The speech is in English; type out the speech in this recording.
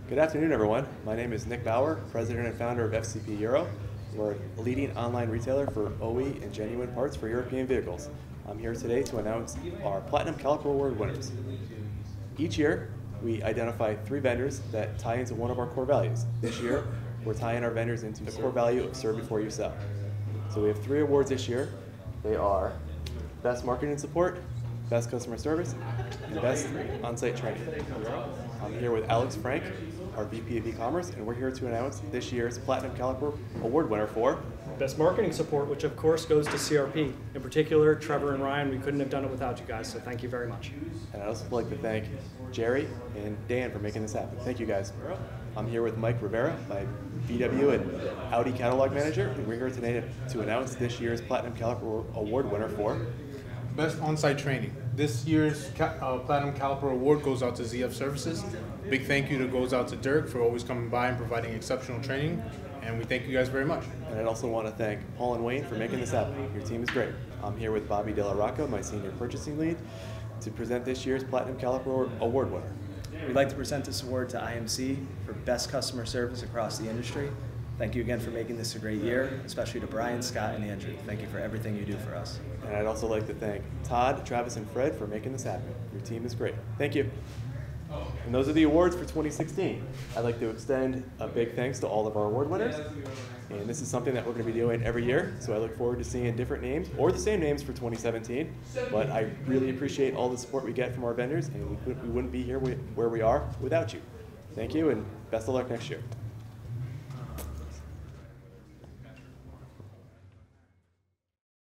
Good afternoon, everyone. My name is Nick Bauer, president and founder of FCP Euro. We're a leading online retailer for OE and genuine parts for European vehicles. I'm here today to announce our Platinum Caliper Award winners. Each year, we identify 3 vendors that tie into one of our core values. This year, we're tying our vendors into the core value of serve before you sell. So we have 3 awards this year. They are Best Marketing and Support, Best Customer Service, and Best On-Site Training. I'm here with Alex Frank, our VP of eCommerce, and we're here to announce this year's Platinum Caliper Award winner for Best Marketing Support, which of course goes to CRP. In particular, Trevor and Ryan, we couldn't have done it without you guys, so thank you very much. And I'd also like to thank Jerry and Dan for making this happen. Thank you guys. I'm here with Mike Rivera, my VW and Audi Catalog Manager, and we're here today to announce this year's Platinum Caliper Award winner for Best On-Site Training. This year's Platinum Caliper Award goes out to ZF Services. Big thank you goes out to Dirk for always coming by and providing exceptional training, and we thank you guys very much. And I'd also want to thank Paul and Wayne for making this happen. Your team is great. I'm here with Bobby De La Rocca, my senior purchasing lead, to present this year's Platinum Caliper Award winner. We'd like to present this award to IMC for Best Customer Service across the industry. Thank you again for making this a great year, especially to Brian, Scott, and Andrew. Thank you for everything you do for us. And I'd also like to thank Todd, Travis, and Fred for making this happen. Your team is great. Thank you. And those are the awards for 2016. I'd like to extend a big thanks to all of our award winners. And this is something that we're going to be doing every year, so I look forward to seeing different names, or the same names for 2017. But I really appreciate all the support we get from our vendors, and we wouldn't be here where we are without you. Thank you, and best of luck next year.